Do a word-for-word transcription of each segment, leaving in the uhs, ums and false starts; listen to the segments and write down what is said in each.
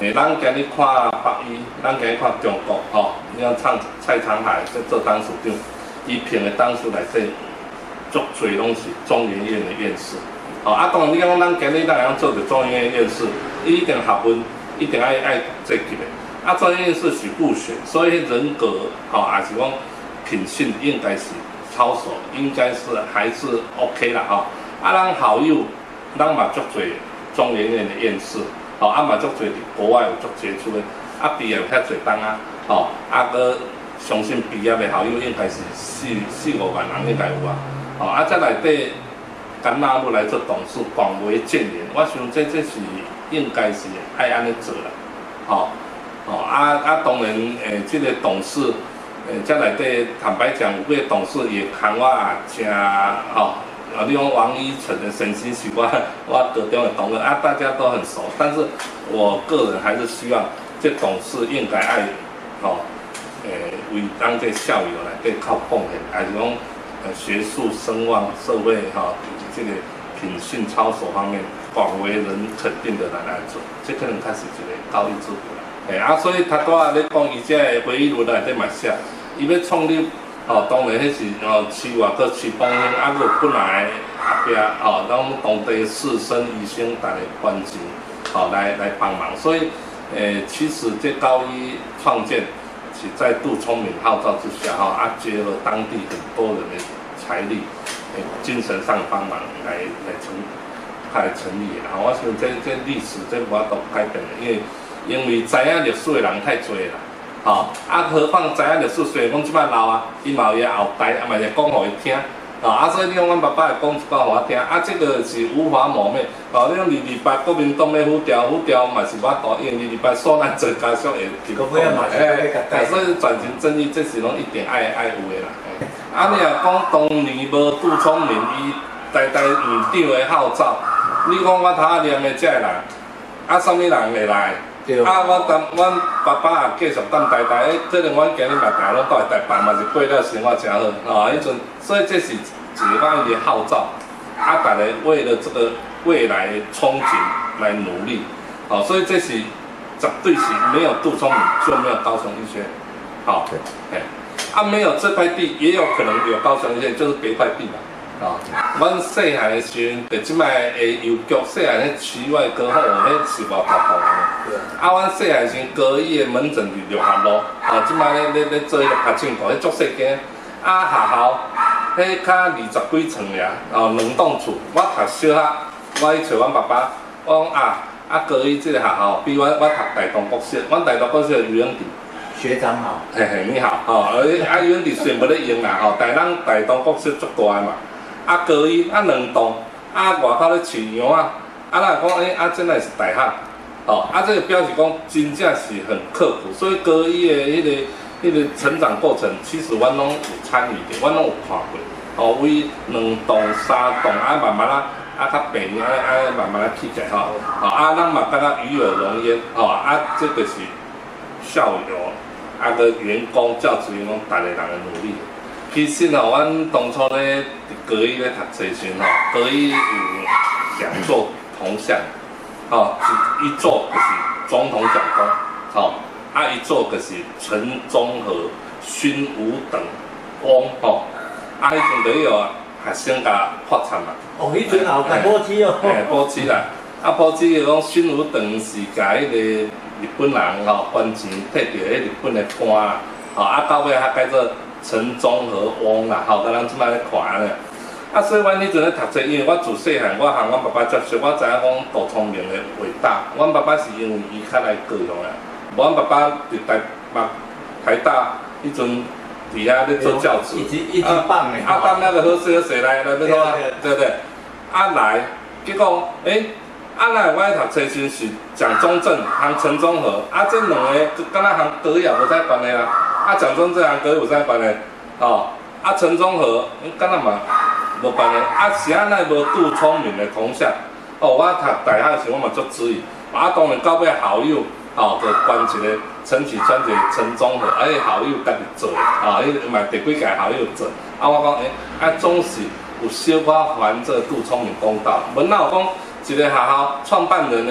诶，咱今日看北医，咱今日看中国吼，你看唱蔡长海在做当署长，伊评的当数内底，足侪拢是中研院的院士。哦，啊，当然你讲咱今日咱会晓做着中研院院士，伊一定学问一定爱爱这级的。啊，中研院士是复选，所以人格吼，也是讲品性应该是操守，应该是还是 OK 啦吼。啊，咱好友，咱嘛足侪中研院的院士。哦，啊嘛足侪伫国外有足杰出的，啊毕业有遐侪当啊，哦，啊个相信毕业的校友应该是四四五万人应该有啊，哦，啊再内底敢纳入来做董事，广为建言，我想这这是应该是爱安尼做啦，哦，哦啊啊当然诶，这个董事诶，这内底坦白讲，有个董事也看我啊，真哦。啊，你讲王一晨的神仙是我我高中的同学啊，大家都很熟。但是我个人还是希望这董事应该爱，吼、哦，诶、呃，为咱这校友来对靠贡献，还是讲呃学术声望、社会哈、哦、以及这个品性操守方面广为人肯定的人来做，这可能开始一个高一之步啦。诶啊，所以他拄仔咧讲伊这回忆录内底嘛写，伊要创立。哦，当然，迄是哦，市外个市帮乡，啊，个本来后壁哦，咱当地士绅、医生，大家关心，哦，来来帮忙。所以，诶，其实这高一创建是在杜聪明号召之下，哈、哦，啊，接了当地很多人的财力，诶，精神上帮忙来来成，来成立的。我想这这历史这无法度改变的，因为因为知影历史的人太多啦。哦，啊，何况知影历史，虽然讲即摆老啊，伊嘛有伊后代，啊嘛会讲互伊听，哦，啊，所以你讲阮爸爸会讲一寡互我听，啊，这个是无法磨灭。哦，你讲二二八国民党的浮调，浮调嘛是我导演，二二八所咱做家属会提供嘛，哎，所以转型正义，这是拢一定爱爱有的啦。啊，你若讲当年无杜聪明，伊代代院长的号召，你讲我头仔念的这个人，啊，什么人会来？啊，我当阮爸爸也继续当台台，可能阮今日嘛定拢倒来台北，嘛是过了生活真好，哦，迄阵，所以这是一个一个号召，啊，大家为了这个未来憧憬来努力，哦，所以这是绝对是没有杜聪明就没有高雄医学，好，哎，啊，没有这块地，也有可能有高雄医学，就是别块地嘛。哦，阮细汉的时阵，就即摆的邮局，细汉迄区外高好，迄是无拍过的。啊，阮细汉时阵高医的门诊是六合路，哦，即摆咧咧咧做迄个拍镜头，迄足细间。啊，学校迄较二十几层尔，哦，两栋厝。我读小学，我去找阮爸爸，我讲啊，啊高医即个学校比我我读大同国小，阮大同国小游泳池。 学长好。嘿嘿，你好，哦，啊游泳池虽然无咧用啦，吼，但咱大同国小足大嘛。啊，高一啊两栋，啊外口咧饲羊啊，啊咱讲诶，啊真乃是大学，哦，啊这个表示讲真正是很刻苦，所以高一的迄、那个迄、那个成长过程，其实阮拢有参与的，阮拢有看过，哦，为两栋、三栋啊慢慢啊啊较平啊啊慢慢啊起起来吼，哦啊咱嘛感觉与有荣焉，哦啊这个是校友啊个员工、教职员工大家人的努力。其实吼，阮当初咧高一咧读册时吼，高一有两座铜像，吼，一一座就是总统蒋公，吼，啊一座就是陈忠和、勋武等翁，吼，啊迄阵就有学生甲发惨嘛。 哦，迄阵也有甲补贴哦。 嘿，补贴啦，啊补贴就讲勋武等是甲迄个日本人吼还钱摕着迄日本的官，吼，啊到尾还改做。陈忠和翁啦，吼，甲咱即摆咧看咧，啊，所以阮迄阵咧读册，因为我自细汉，我向阮爸爸接受，我知影讲杜聪明的伟大。阮爸爸是因为伊较来高雄啦，无阮爸爸伫台北台大迄阵伫遐咧做教职， 一直一直棒诶， 啊，当那个好势好势来来要怎啊？对不对？啊来，结果诶，啊来我咧读册时是蒋中正和陈忠和，啊这两个敢若和高也无啥关系啦。啊，蒋中正和高有啥关系？哦，啊，陈忠和，敢若嘛无关系。啊，是安奈无杜聪明的铜像？哦，我读大学时我嘛足质疑。啊，当然到尾校友，哦，就关一个陈启川，一个陈忠和，啊，迄校友家己做，啊，迄嘛第几届校友做。啊，我讲，诶、欸，啊，总是有小可还这杜聪明公道。无哪有讲一个学校创办人呢？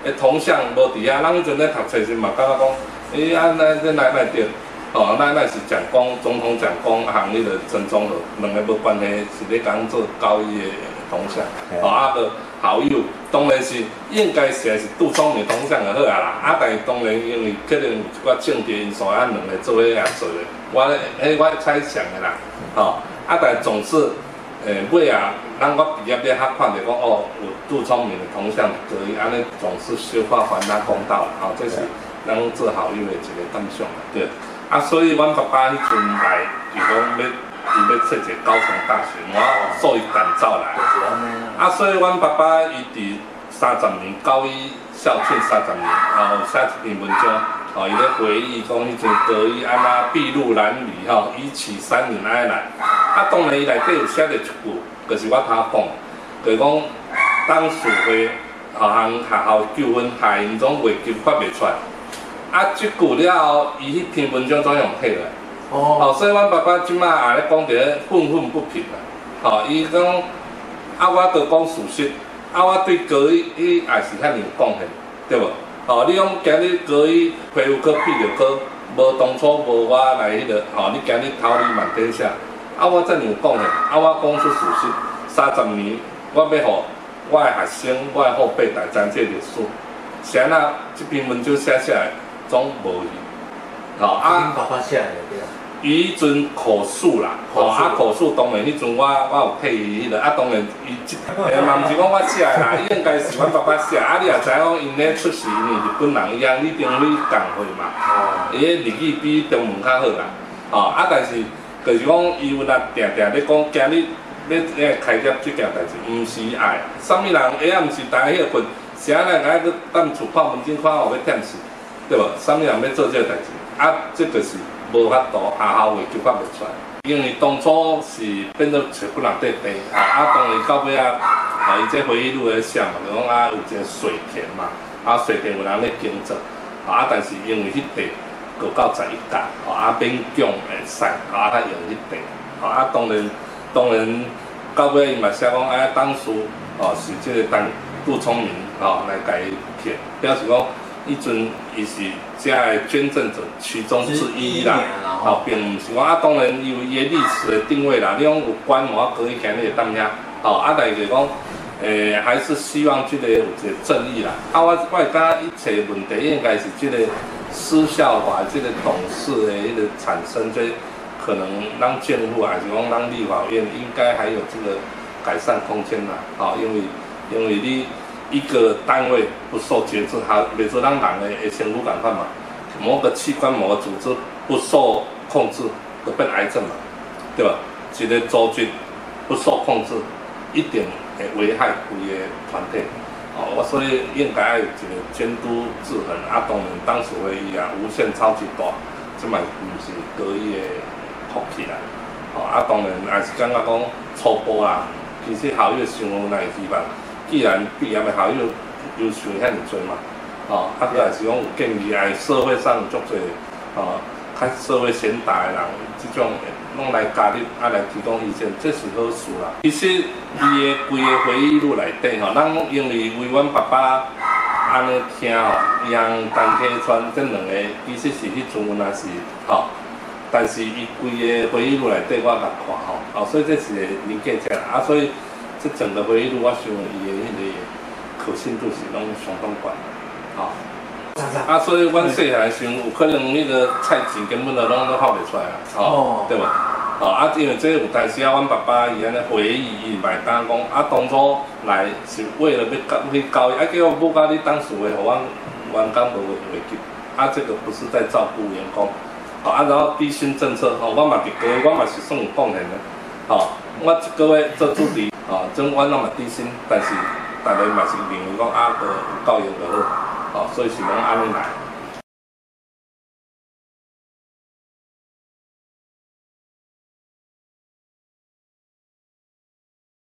诶铜像无伫遐，咱迄阵咧读册时嘛，感觉讲，诶啊，咱咱来来着，哦，咱咱是蒋公总统蒋公和迄个曾宗和两个无关系，是咧讲做交易的铜像，哦啊个好友，当然是应该是是杜聪明铜像就好啊啦，啊但是当然因为可能有一寡政治因素，啊两个做伙也做的，我诶我猜想的啦，哦啊但总是。诶，尾啊，咱我毕业了较看着讲哦，有杜聪明的铜像，所以安尼总是小可还他公道啦，吼、哦，这是咱做好友的一个感想啦，对。啊，所以阮爸爸迄阵来，就讲要伊要设一个高雄大学，我受伊感召来。啊，所以阮爸爸伊伫三十年高一校庆三十年，然后写一篇文章，吼、哦，伊咧回忆讲迄阵高一安那筚路蓝缕吼，一起三年安来。啊，当然伊内底有写着一句，就是我头讲，就是讲当时会学校学校纠纷，下因总袂记发袂出来。啊，即句了后，伊迄篇文章怎样退来？哦。哦，所以阮爸爸即摆也咧讲着愤愤不平啦。哦，伊讲啊，我着讲事实，啊，我对高一伊也是遐尔有贡献，对无？哦，你讲今日高一皮肤科比着科，无当初无我来迄、那个，哦，你今日桃李满天下。啊，我遮尔有讲诶，啊，我讲出事实，三十年，我要互我诶学生、我诶后辈来知这历史。是安那，即篇文章写下来，总无去。吼、哦、啊， 爸爸写诶对啊。 伊迄阵口述啦，吼、哦、啊口述当然迄阵我我有配伊迄个，啊当然伊即诶嘛毋是讲我写诶啦，伊应该是阮爸爸写，啊你也知影讲因咧出世因为日本人一样，你中你共会嘛，哦，伊诶日语比中文较好啦，吼、哦、啊但是。就是讲，伊有若定定咧讲，今日要要开业即件代志，毋是爱，啥物人下暗时大家迄个困，是安尼爱去踮厝看门诊看后要忝死，对无？啥物人要做即个代志，啊，即就是无法度，学校会就发袂出来。因为当初是变做找不人缀地，啊，啊，当然到尾啊，啊，伊这回忆录咧写嘛，就讲啊有一个水田嘛，啊，水田有人咧耕作，啊，但是因为迄地。过到十一届，吼啊免奖会使，吼啊他用迄地，吼啊当然当然到尾伊嘛写讲，哎当时吼是即个当杜聪明吼来甲伊骗，表示讲迄阵伊是遮个捐赠者其中之一啦，吼并毋是讲啊当然有伊个历史的定位啦，你讲有官无可以今日会当遐，吼啊但是讲。诶、欸，还是希望即个有一个正义啦。啊，我我会感觉一切问题应该是即个私校法即个董事的迄个产生，这可能让政府还是讲让立法院应该还有这个改善空间啦。啊，因为因为你一个单位不受节制，它比如说咱人的会身躯感款嘛，某个器官某个组织不受控制，就变癌症嘛，对吧？一个组织不受控制，一点。会危害规个团体，哦，我所以应该有一个监督制衡，啊，当然当时会议啊无限超级大，即嘛毋是高一个福气啦，哦，啊，当然也是感觉讲初步啦，其实校友想有来希望，既然毕业的校友优秀遐尔多嘛，哦，啊，佫也是讲有建议来社会上有足侪，哦，较社会贤达的人，即种。拢来加入，啊来提供意见，这是好事啦。其实伊个规个回忆录内底吼，咱因为为阮爸爸安尼听吼，伊向陈溪川这两个，其实是迄阵阮也是吼，但是伊规个回忆录内底我甲看吼，哦，所以这是年纪者啊，所以这整个回忆录我想伊的迄个可信度是拢相当悬，吼。啊，所以阮细汉时有可能迄个菜钱根本就拢都发袂出来啊，哦，对无？哦，啊，因为这有当时啊，阮爸爸伊安尼回忆，伊嘛当讲啊，当初来是为了要教去教育，啊，结果母甲你当时的，互阮员工无袂记，啊，这个不是在照顾员工，哦，啊，然后低薪政策，哦，我嘛伫个月，我嘛是算有贡献的，哦，我一个月做助理，哦，总我那么低薪，但是大家嘛是认为讲啊，个有教育就好。哦，所以是拢安尼来。